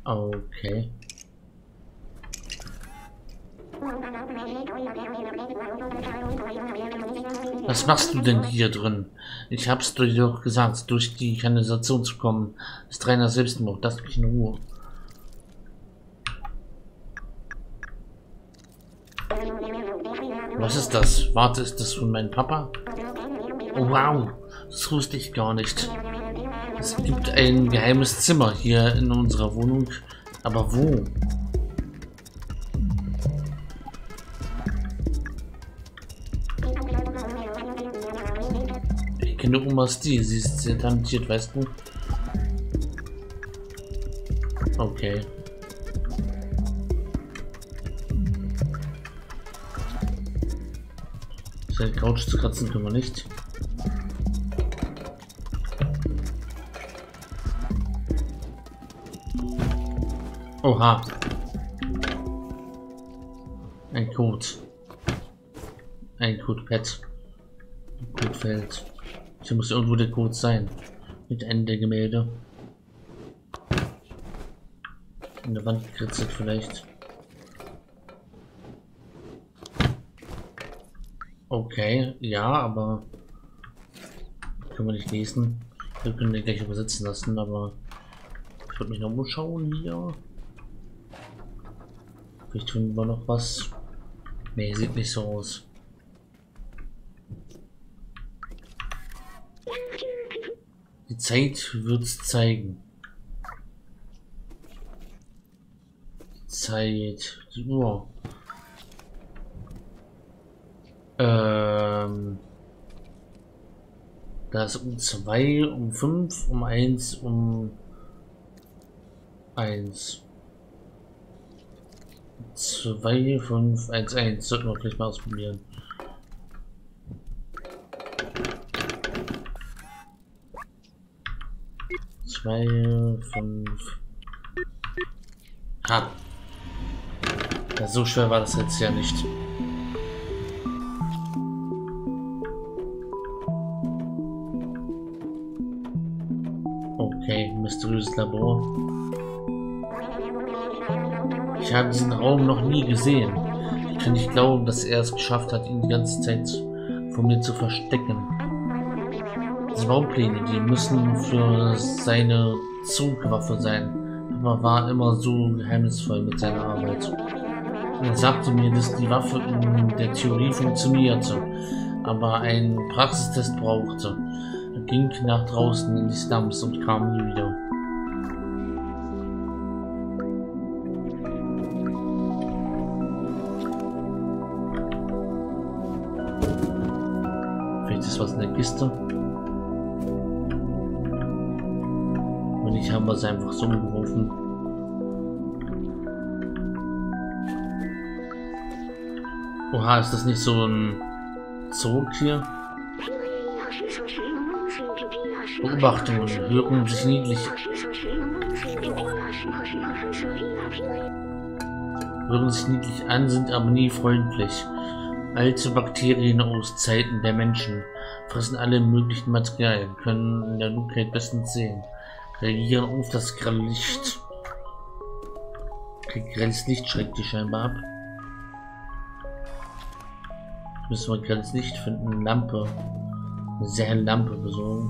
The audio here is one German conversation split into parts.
Okay. Was machst du denn hier drin? Ich hab's dir doch gesagt, durch die Kanalisation zu kommen. Ist reiner Selbstmord. Lass mich in Ruhe. Was ist das? Warte, ist das von meinem Papa? Oh wow, das wusste ich gar nicht. Es gibt ein geheimes Zimmer hier in unserer Wohnung. Aber wo? Ich kenne Omas die. Sie ist sehr talentiert, weißt du? Okay. Seine Couch zu kratzen können wir nicht. Oha. Ein Code. Ein Codepad. Codefeld. Hier muss irgendwo der Code sein. Mit Ende Gemälde. In der Wand gekritzelt vielleicht. Okay, ja, aber können wir nicht lesen. Wir können den gleich übersetzen lassen, aber ich würde mich noch umschauen hier. Vielleicht finden wir noch was. Nee, sieht nicht so aus. Die Zeit wird's zeigen. Die Zeit, die Uhr. Da ist um 2, um 5, um 1, um 1. 2, 5, 1, 1. Sollten wir gleich mal ausprobieren. Zwei, 5. Ha! Ja, so schwer war das jetzt ja nicht. Okay, mysteriöses Labor. Ich habe diesen Raum noch nie gesehen. Ich kann nicht glauben, dass er es geschafft hat, ihn die ganze Zeit von mir zu verstecken. Diese Baupläne, die müssen für seine Zugwaffe sein. Aber war immer so geheimnisvoll mit seiner Arbeit. Er sagte mir, dass die Waffe in der Theorie funktionierte, aber einen Praxistest brauchte. Er ging nach draußen in die Slums und kam nie wieder. Vielleicht ist was in der Kiste. Wenn nicht, haben wir es einfach so geworfen. Oha, ist das nicht so ein Zug hier? Beobachtungen hören sich niedlich. Hören sich niedlich an, sind aber nie freundlich. Alte Bakterien aus Zeiten der Menschen fressen alle möglichen Materialien, können in der Dunkelheit bestens sehen, reagieren auf das grelle Licht. Grelles Licht schreckt die scheinbar ab. Müssen wir grelles Licht finden, eine Lampe. Eine sehr helle Lampe besorgen.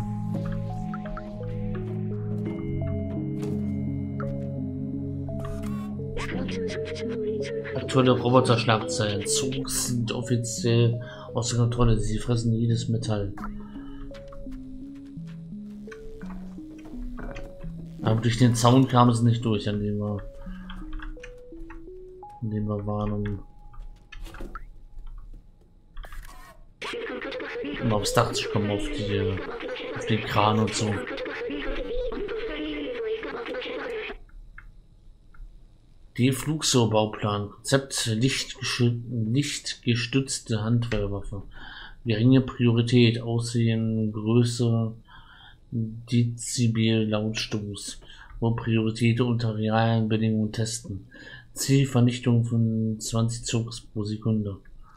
Aktuelle Roboter-Schlagzeilen. Zugs sind offiziell außer Kontrolle. Sie fressen jedes Metall. Aber durch den Zaun kam es nicht durch, an dem wir waren, um aufs Dach zu kommen, auf den Kran und so. Die Flugso-Bauplan. Konzept lichtgestützte Handfeuerwaffe. Geringe Priorität, Aussehen, Größe, Dezibel, Lautstoß. Hohe Priorität unter realen Bedingungen testen. Zielvernichtung von 20 Zugs pro Sekunde.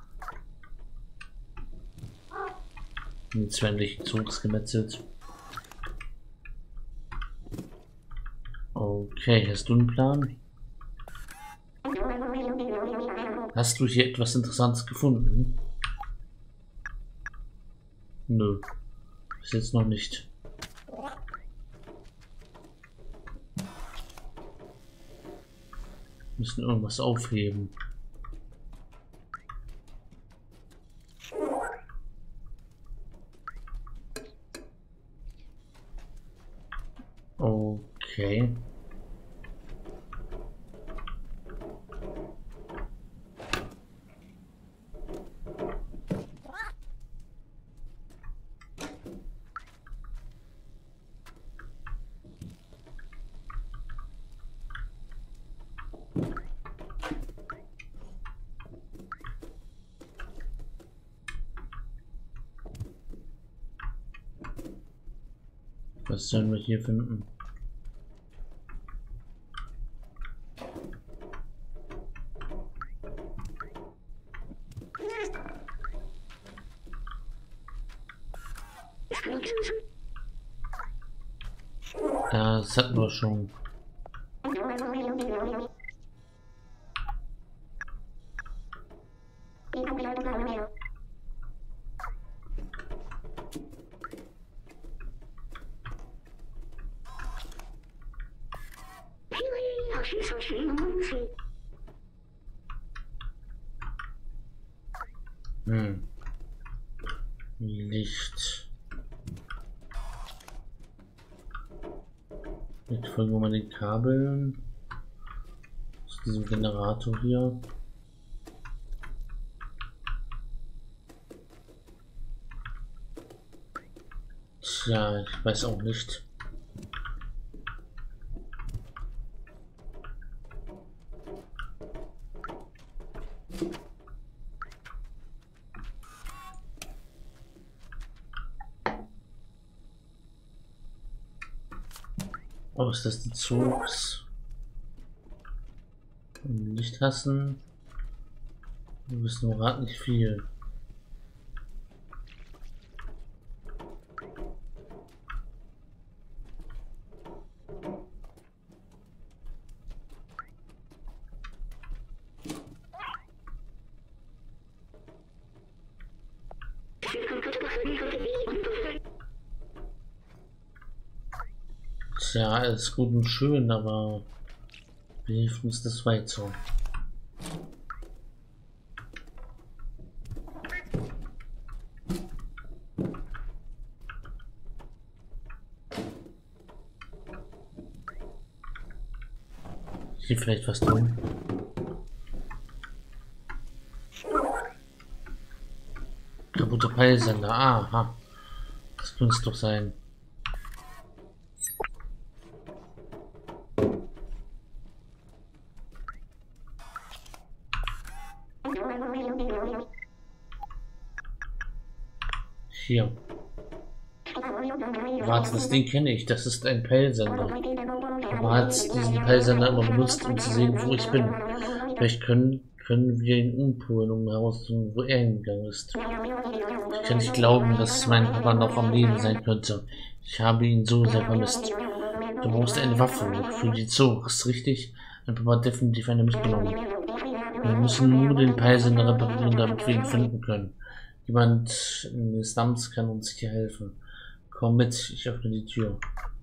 Jetzt werden die Zugs gemetzelt. Okay, hast du einen Plan? Hast du hier etwas Interessantes gefunden? Nö, bis jetzt noch nicht. Wir müssen irgendwas aufheben. Okay. Was sollen wir hier finden? Ja, das hatten wir schon. Licht. Jetzt folgen wir mal den Kabeln aus diesem Generator hier. Tja, ich weiß auch nicht. Oh, ist das die Zugs? Lichttassen? Wir wissen nur gerade nicht viel. Ja, alles gut und schön, aber wie hilft uns das weiter? Hier vielleicht was tun? Kaputte Peilsender, aha. Das könnte es doch sein. Hier. Warte, das Ding kenne ich. Das ist ein Peilsender. Aber hat diesen Peilsender immer benutzt, um zu sehen, wo ich bin. Vielleicht können wir ihn umpolen, um herauszufinden, wo er hingegangen ist. Ich kann nicht glauben, dass mein Papa noch am Leben sein könnte. Ich habe ihn so sehr vermisst. Du brauchst eine Waffe für die Zugs, richtig? Mein Papa hat definitiv eine mitgenommen. Wir müssen nur den Peilsender reparieren, damit wir ihn finden können. Jemand des Namens kann uns hier helfen. Komm mit, ich öffne die Tür.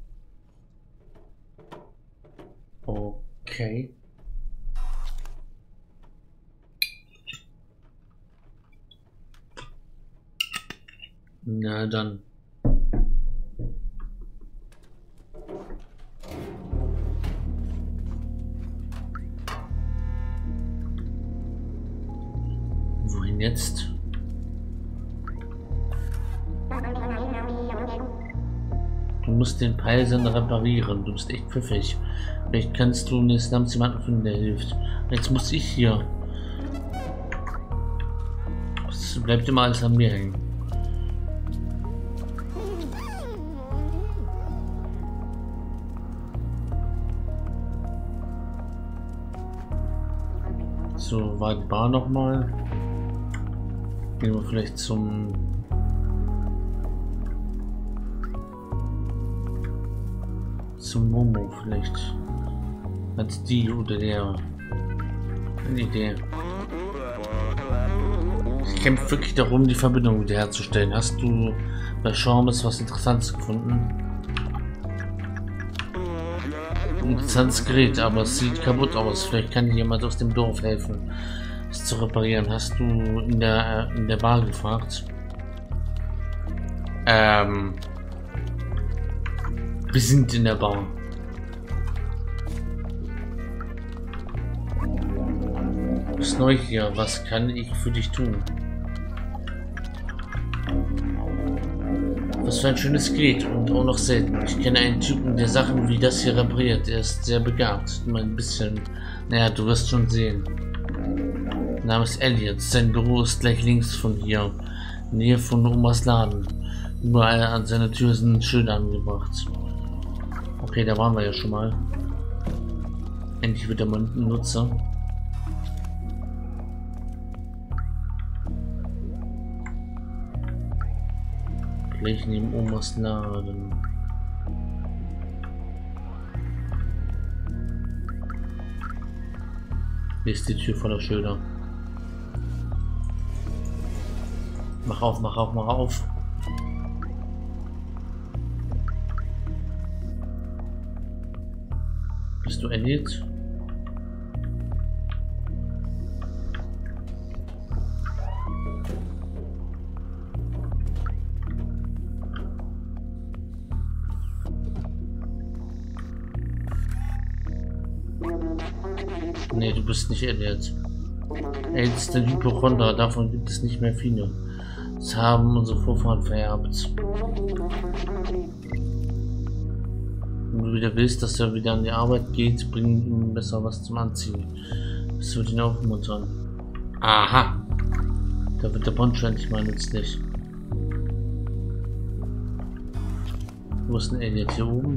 Okay. Na dann. Wohin jetzt? Du musst den Peilsender reparieren. Du bist echt pfiffig. Vielleicht kannst du namens jemanden finden, der hilft. Jetzt muss ich hier. Es bleibt immer alles an mir hängen. So, war die Bar nochmal. Gehen wir vielleicht zum Zum Momo vielleicht. Als die oder der. Eine Idee. Ich kämpfe wirklich darum, die Verbindung wiederherzustellen. Hast du bei Schaumers was Interessantes gefunden? Ein interessantes Gerät, aber es sieht kaputt aus. Vielleicht kann dir jemand aus dem Dorf helfen, es zu reparieren. Hast du in der Bar gefragt? Wir sind in der Bar. Du bist neu hier. Was kann ich für dich tun? Was für ein schönes Gerät und auch noch selten. Ich kenne einen Typen, der Sachen wie das hier repariert. Er ist sehr begabt. Nur ein bisschen. Naja, du wirst schon sehen. Name ist Elliot. Sein Büro ist gleich links von hier. In der Nähe von Omas Laden. Überall an seiner Tür sind Schilder angebracht. Okay, da waren wir ja schon mal. Endlich wird der Nutzer. Gleich neben Omas Laden. Hier ist die Tür voller Schilder. Mach auf, mach auf, mach auf. Bist du Elliot? Nee, du bist nicht Elliot. Elliot ist ein Hypochonder, davon gibt es nicht mehr viele. Das haben unsere Vorfahren vererbt. Wenn du wieder willst, dass er wieder an die Arbeit geht, bring ihm besser was zum Anziehen. Das wird ihn aufmuntern. Aha! Da wird der Poncho endlich mal nützlich. Wo ist denn Elliot? Hier oben?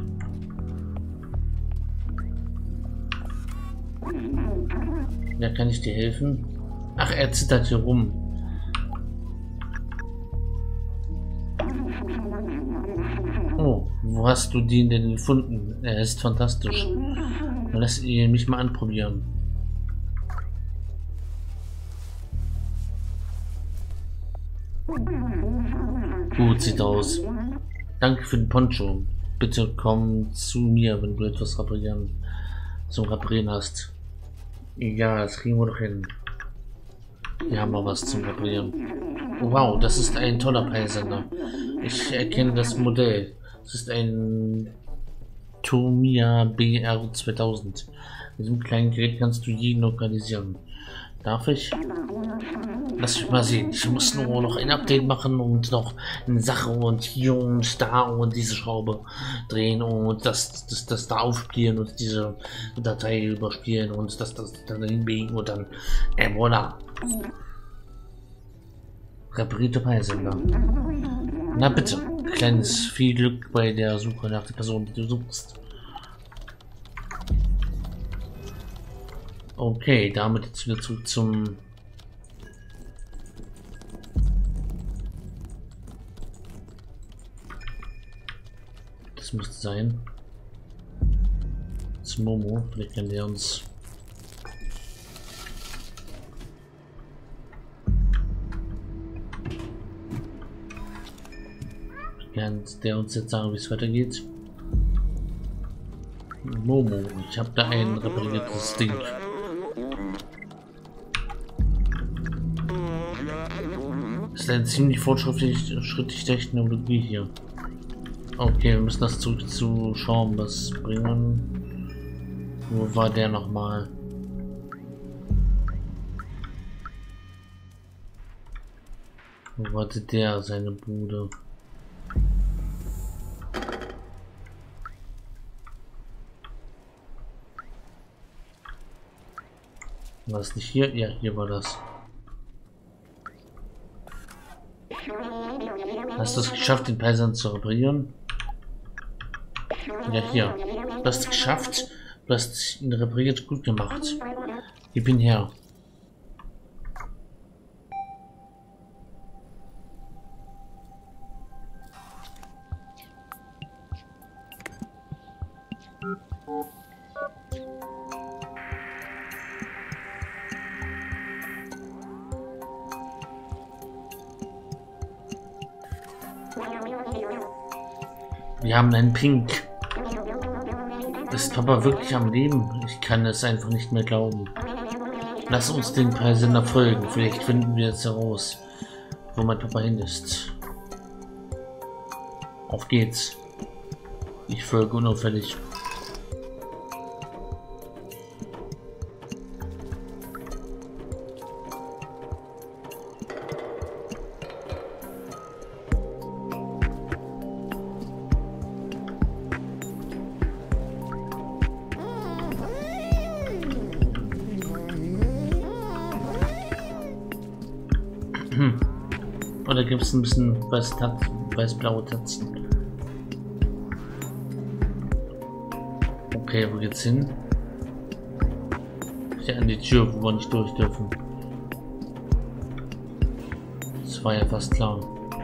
Ja, kann ich dir helfen? Ach, er zittert hier rum. Oh, wo hast du den denn gefunden? Er ist fantastisch. Lass ihn mich mal anprobieren. Gut sieht aus. Danke für den Poncho. Bitte komm zu mir, wenn du etwas zum Reparieren hast. Ja, das kriegen wir doch hin. Hier haben wir was zum Reparieren. Wow, das ist ein toller Peilsender. Ich erkenne das Modell. Es ist ein Tamiya BR2000. Mit diesem kleinen Gerät kannst du jeden lokalisieren. Darf ich? Lass mich mal sehen. Ich muss nur noch ein Update machen und noch eine Sache und hier und da und diese Schraube drehen und das da aufspielen und diese Datei überspielen und das dann hinbiegen und dann voilà. Reparierte Peilsender. Na bitte, kleines viel Glück bei der Suche nach der Person, die du suchst. Okay, damit jetzt wieder zurück zum das müsste sein. Zum Momo, vielleicht kann der uns jetzt sagen, wie es weitergeht. Momo, ich habe da ein repariertes Ding. Das ist eine ziemlich fortschrittliche Technologie hier. Okay, wir müssen das zurück zu Schaumers bringen. Wo war der nochmal? Wo war der, seine Bude? War es nicht hier? Ja, hier war das. Hast du es geschafft, den Peilsender zu reparieren? Ja, hier. Du hast es geschafft. Du hast ihn repariert, gut gemacht. Gib ihn her. Wir haben einen Pink. Ist Papa wirklich am Leben? Ich kann es einfach nicht mehr glauben. Lass uns den Peilsender folgen. Vielleicht finden wir jetzt heraus, wo mein Papa hin ist. Auf geht's. Ich folge unauffällig. Oder gibt es ein bisschen weiß-blaue Tatzen? Okay, wo geht's hin? Ja, an die Tür, wo wir nicht durch dürfen. Das war ja fast klar.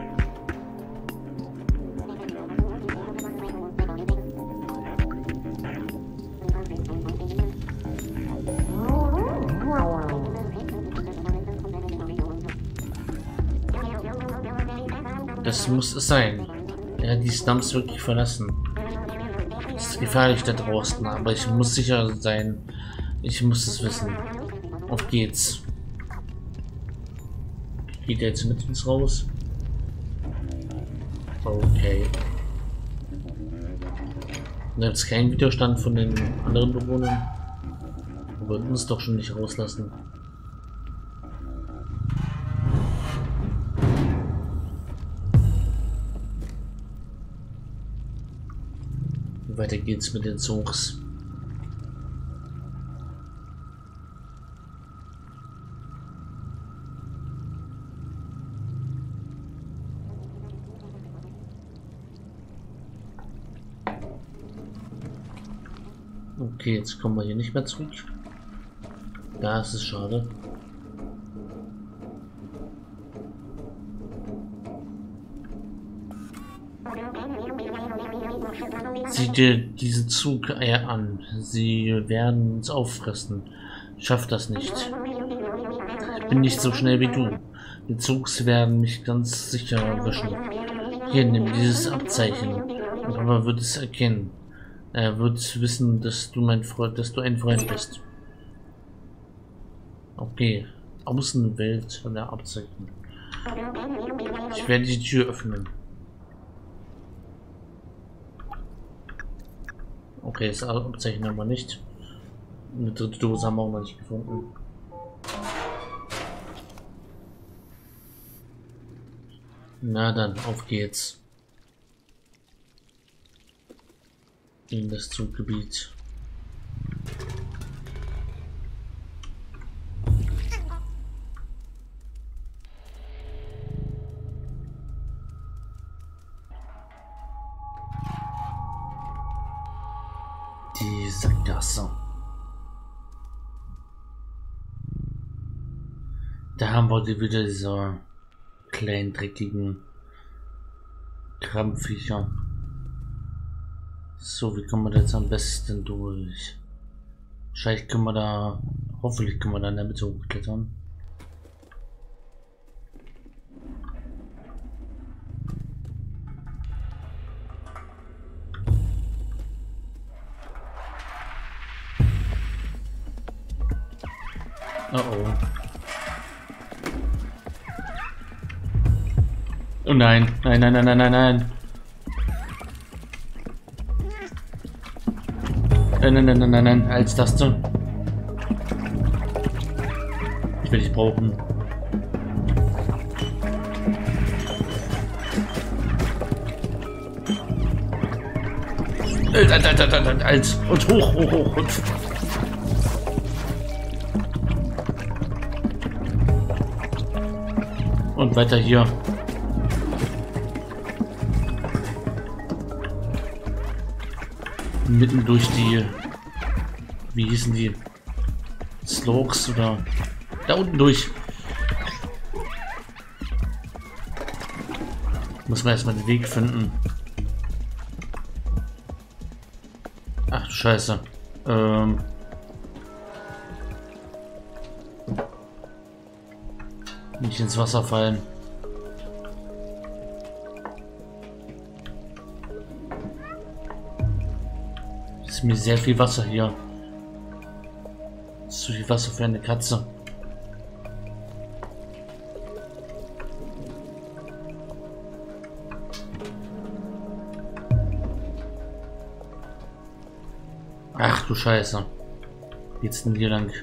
Das muss es sein. Er hat die Slums wirklich verlassen. Es ist gefährlich da draußen, aber ich muss sicher sein. Ich muss es wissen. Auf geht's. Geht er jetzt mit uns raus? Okay. Da gibt es keinen Widerstand von den anderen Bewohnern. Wir wollten uns doch schon nicht rauslassen. Weiter geht's mit den Zugs. Okay, jetzt kommen wir hier nicht mehr zurück. Da ist es schade. Sieh dir diese Zugeier an. Sie werden uns auffressen. Schaff das nicht. Ich bin nicht so schnell wie du. Die Zugs werden mich ganz sicher erwischen. Hier, nimm dieses Abzeichen. Und Papa wird es erkennen. Er wird wissen, dass du ein Freund bist. Okay. Außenwelt von der Abzeichen. Ich werde die Tür öffnen. Okay, das Abzeichen haben wir nicht. Eine dritte Dose haben wir auch noch nicht gefunden. Na dann, auf geht's. In das Zuggebiet. Die Sackgasse. Da haben wir wieder diese kleinen dreckigen Krabbenviecher. So, wie kommen wir da jetzt am besten durch? Wahrscheinlich können wir da, hoffentlich können wir da in der Mitte hochklettern. Oh oh. Oh nein, nein, nein, nein, nein, nein, nein. Nein, nein, nein, nein, nein, nein, als Taste. Ich will dich brauchen. Als und hoch, hoch, hoch und weiter hier. Mitten durch die, wie hießen die, Slogs oder da unten durch. Muss man erstmal den Weg finden. Ach du Scheiße. Nicht ins Wasser fallen. Es ist mir sehr viel Wasser hier. Zu viel Wasser für eine Katze. Ach du Scheiße. Geht's denn hier lang?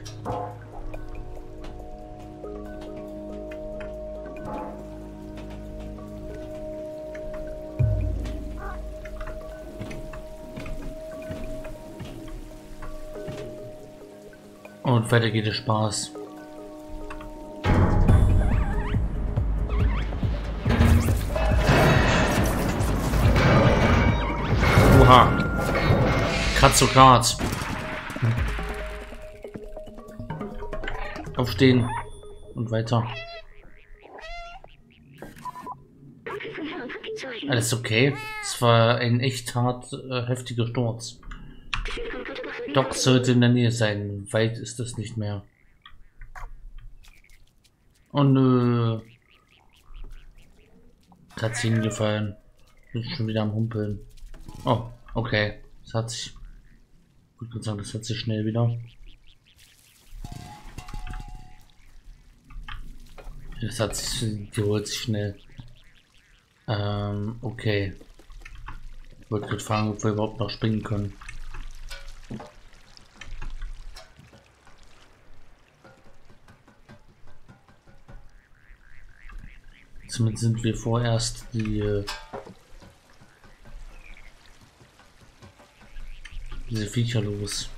Und weiter geht der Spaß. Oha. Katzokat. Aufstehen. Und weiter. Alles okay. Es war ein echt heftiger Sturz. Doc sollte in der Nähe sein. Weit ist das nicht mehr. Oh nö. Katze hingefallen. Bin schon wieder am Humpeln. Oh, okay. Das hat sich. Ich würde sagen, das hat sich schnell wieder. Das hat sich. Die holt sich schnell. Okay. Ich wollte gerade fragen, ob wir überhaupt noch springen können. Zumindest sind wir vorerst diese Viecher los.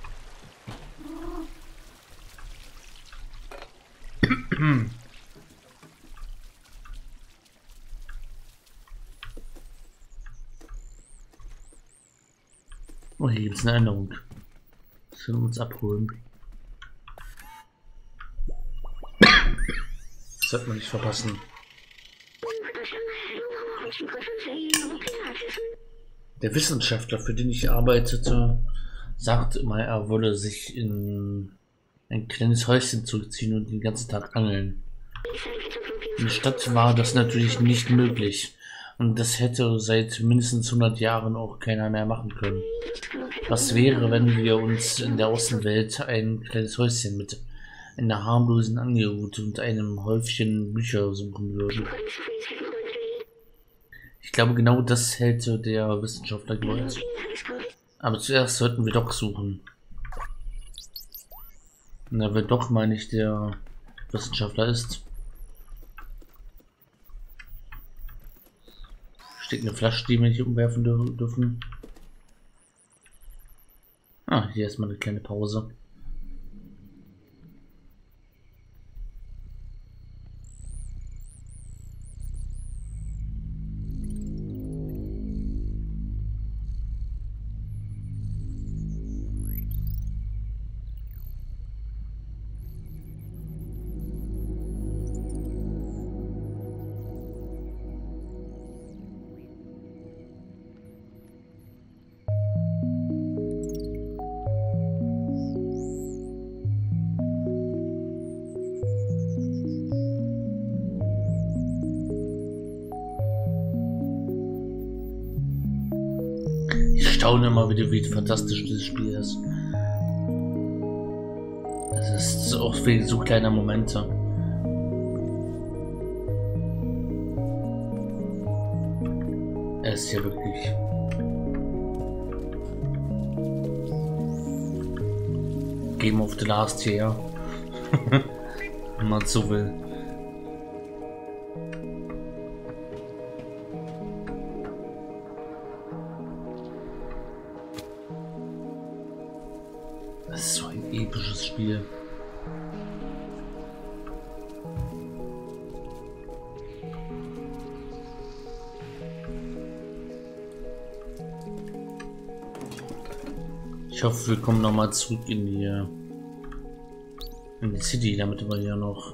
Oh, hier gibt es eine Änderung. Das können wir uns abholen. Das sollte man nicht verpassen. Der Wissenschaftler, für den ich arbeitete, sagte immer, er wolle sich in ein kleines Häuschen zurückziehen und den ganzen Tag angeln. In der Stadt war das natürlich nicht möglich. Und das hätte seit mindestens 100 Jahren auch keiner mehr machen können. Was wäre, wenn wir uns in der Außenwelt ein kleines Häuschen mit einer harmlosen Angelroute und einem Häufchen Bücher suchen würden? Ich glaube, genau das hätte der Wissenschaftler gewollt. Aber zuerst sollten wir Doc suchen. Na, wenn Doc mal nicht der Wissenschaftler ist. Steht eine Flasche, die wir nicht umwerfen dürfen. Ah, hier ist mal eine kleine Pause. Ich staune immer wieder, wie fantastisch dieses Spiel ist. Es ist auch wegen so kleiner Momente. Es ist ja wirklich. Game of the Last Year. Wenn man so will. Das ist so ein episches Spiel. Ich hoffe, wir kommen noch mal zurück in die City, damit wir ja noch.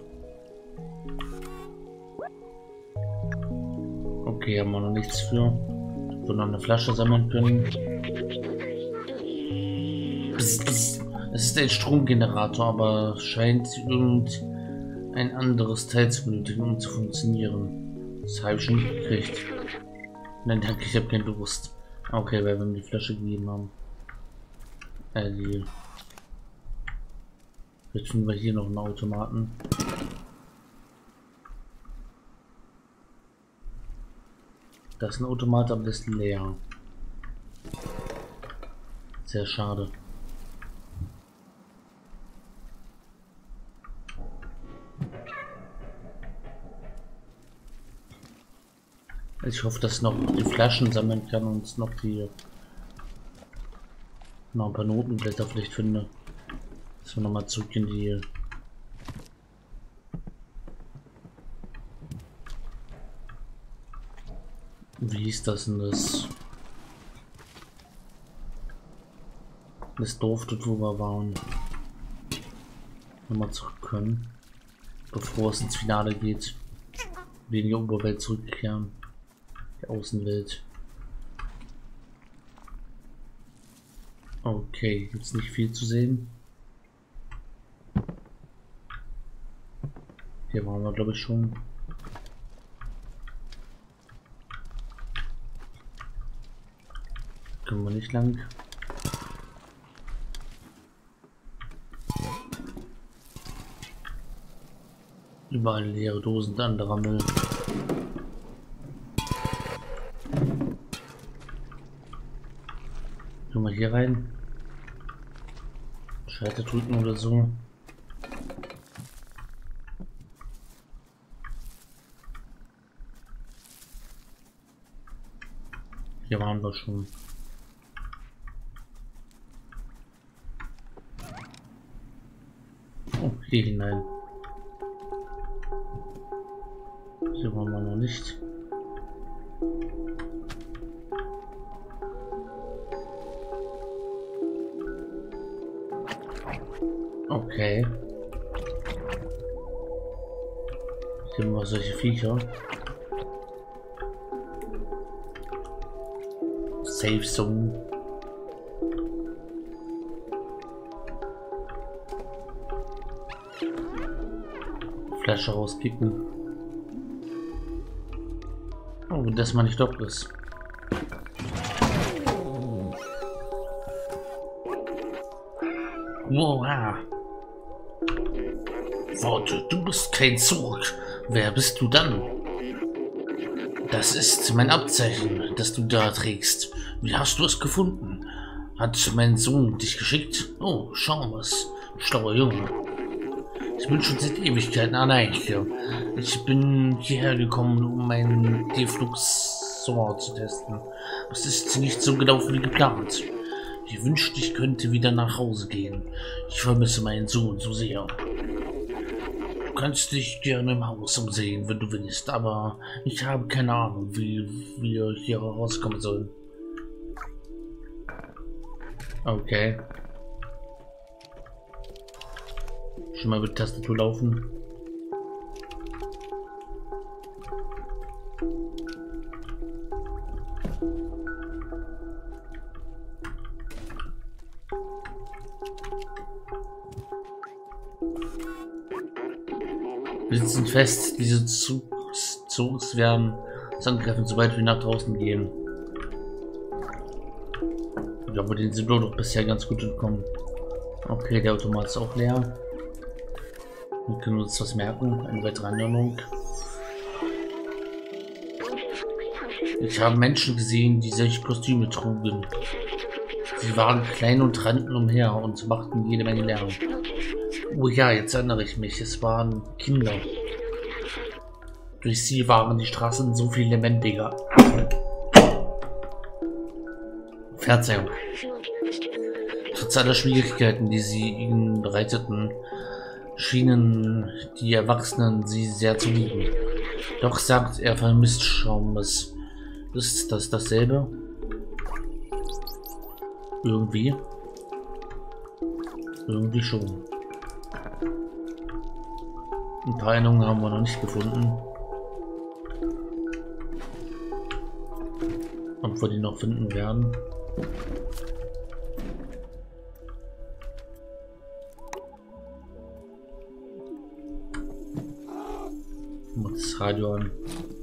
Okay, haben wir noch nichts für. Wir noch eine Flasche sammeln können. Es ist ein Stromgenerator, aber scheint irgendein anderes Teil zu benötigen, um zu funktionieren. Das habe ich schon gekriegt. Nein, danke, ich habe keinen Durst. Okay, weil wir mir die Flasche gegeben haben. Jetzt finden wir hier noch einen Automaten. Das ist ein Automat, aber das ist leer. Sehr schade. Ich hoffe, dass ich noch die Flaschen sammeln kann und noch ein paar Notenblätter vielleicht finde. Dass wir nochmal zurück in die wie hieß das denn das Dorf dort, wo wir waren. Nochmal zurück können, bevor es ins Finale geht. Wir in die Oberwelt zurückkehren. Die Außenwelt. Okay, jetzt nicht viel zu sehen. Hier waren wir, glaube ich, schon. Können wir nicht lang. Überall leere Dosen und anderer Müll. Gehen wir hier rein. Schalter drücken oder so. Hier waren wir schon. Oh, hier hinein. Hier waren wir noch nicht. Okay. Hier haben wir solche Viecher. Safe Zone. Flasche rauskicken. Oh, dass man nicht doppelt ist. Wow. Warte, du bist kein Zug. Wer bist du dann? Das ist mein Abzeichen, das du da trägst. Wie hast du es gefunden? Hat mein Sohn dich geschickt? Oh, schau was. Schlauer Junge. Ich bin schon seit Ewigkeiten allein hier. Ich bin hierher gekommen, um meinen Defluxor zu testen. Es ist nicht so gelaufen wie geplant. Ich wünschte, ich könnte wieder nach Hause gehen. Ich vermisse meinen Sohn so sehr. Du kannst dich gerne im Haus umsehen, wenn du willst, aber ich habe keine Ahnung, wie wir hier rauskommen sollen. Okay. Schon mal mit Tastatur laufen. Wir sitzen fest, diese Zugs werden uns angreifen, sobald wir nach draußen gehen. Ja, aber den sind wir doch bisher ganz gut entkommen. Okay, der Automat ist auch leer. Wir können uns was merken, eine weitere Ernennung. Ich habe Menschen gesehen, die solche Kostüme trugen. Sie waren klein und rannten umher und machten jede Menge Lärm. Oh ja, jetzt erinnere ich mich, es waren Kinder. Durch sie waren die Straßen so viel lebendiger. Verzeihung. Trotz aller Schwierigkeiten, die sie ihnen bereiteten, schienen die Erwachsenen sie sehr zu lieben. Doch sagt er vermisst Schaumes. Ist das dasselbe? Irgendwie. Irgendwie schon. Ein paar Erinnerungen haben wir noch nicht gefunden. Ob wir die noch finden werden. Mach das Radio an.